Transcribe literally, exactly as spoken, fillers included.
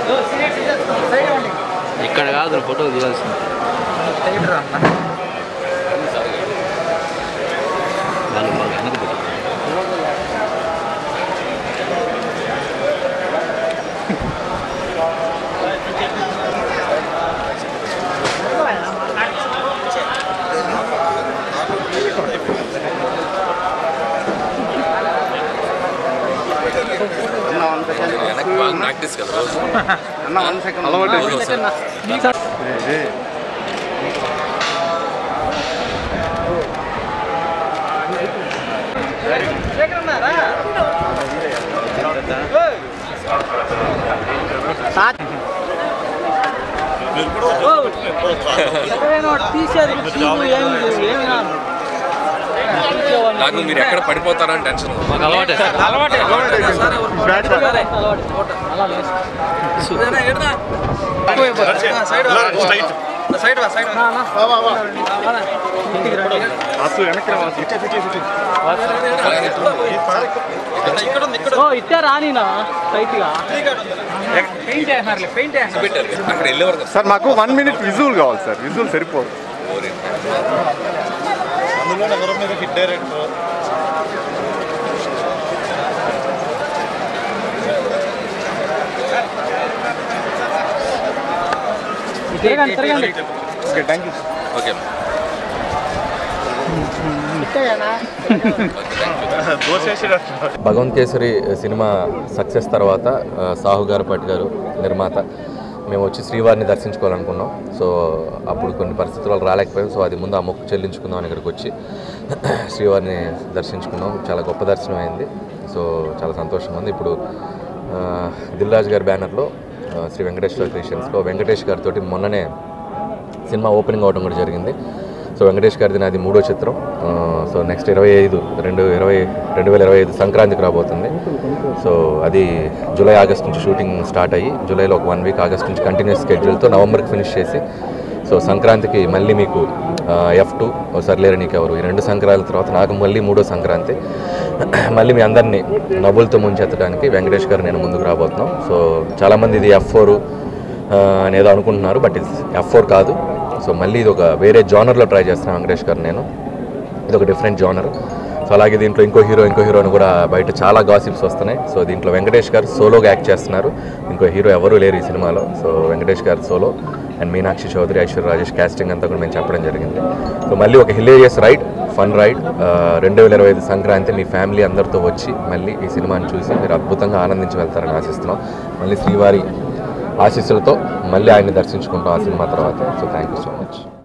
ఇక్కడ కాదు ఫోటో తీయాల్సింది వాళ్ళు వాళ్ళు వెనక ప్రాక్టీస్ కదా రోజు అన్న వన్ సెకండ్ అలవాటు నాకు మీరు ఎక్కడ పడిపోతారని టెన్షన్ మాకు అలవాటే ఇట్టే రానినా అక్కడ వెళ్ళేవారు సార్ మాకు వన్ మినిట్ విజువల్ కావాలి సార్ విజువల్ సరిపోదు అందులో ఎవరి మీద hit director okay thank you okay Bhagavanth Kesari cinema success తర్వాత సాహు గారపాటి గారు నిర్మాత మేము వచ్చి శ్రీవారిని దర్శించుకోవాలనుకున్నాం. సో అప్పుడు కొన్ని పరిస్థితులు రాలేకపోయాం. సో అది ముందు ఆ మొక్కు చెల్లించుకుందాం అని ఇక్కడికి వచ్చి శ్రీవారిని దర్శించుకున్నాం. చాలా గొప్ప దర్శనం అయింది. సో చాలా సంతోషంగా ఉంది. ఇప్పుడు దిల్రాజు గారి బ్యానర్లో శ్రీ వెంకటేశ్వర క్రియేషన్స్లో వెంకటేష్ గారితో మొన్ననే సినిమా ఓపెనింగ్ అవడం కూడా జరిగింది. సో వెంకటేష్ గారిది నాది మూడో చిత్రం. సో నెక్స్ట్ ఇరవై ఐదు రెండు ఇరవై రెండు వేల ఇరవై ఐదు సంక్రాంతికి రాబోతుంది. సో అది జూలై ఆగస్ట్ నుంచి షూటింగ్ స్టార్ట్ అయ్యి జూలైలో ఒక వన్ వీక్ ఆగస్ట్ నుంచి కంటిన్యూస్ స్కెడ్యూల్తో నవంబర్కి ఫినిష్ చేసి సో సంక్రాంతికి మళ్ళీ మీకు ఎఫ్ టూ సర్లేరు నీకెవరు ఈ రెండు సంక్రాంతి తర్వాత నాకు మళ్ళీ మూడో సంక్రాంతి మళ్ళీ మీ అందరినీ నవ్వులతో ముంచెత్తడానికి వెంకటేష్ గారు నేను ముందుకు రాబోతున్నాం. సో చాలామంది ఇది ఎఫ్ ఫోర్ అనేదో అనుకుంటున్నారు, బట్ ఇది ఎఫ్ ఫోర్ కాదు. సో మళ్ళీ ఇది ఒక వేరే జానర్లో ట్రై చేస్తున్నాను వెంకటేష్ గారు నేను. ఇది ఒక డిఫరెంట్ జానర్. సో అలాగే దీంట్లో ఇంకో హీరో ఇంకో హీరోని కూడా బయట చాలా గాసిప్స్ వస్తున్నాయి. సో దీంట్లో వెంకటేష్ గారు సోలోగా యాక్ట్ చేస్తున్నారు. ఇంకో హీరో ఎవరూ లేరు ఈ సినిమాలో. So Venkatesh garu solo and Meenakshi Chaudhary, Aishwarya Rajesh casting అంతా కూడా మేము చెప్పడం జరిగింది. సో మళ్ళీ ఒక హిలేరియస్ రైడ్, ఫన్ రైడ్ రెండు వేల ఇరవై ఐదు సంక్రాంతి మీ ఫ్యామిలీ అందరితో వచ్చి మళ్ళీ ఈ సినిమాని చూసి మీరు అద్భుతంగా ఆనందించి వెళ్తారని ఆశిస్తున్నాం. మళ్ళీ శ్రీవారి ఆశీస్సులతో మళ్ళీ ఆయన్ని దర్శించుకుంటాం ఆ సినిమా తర్వాత. So thank you so much.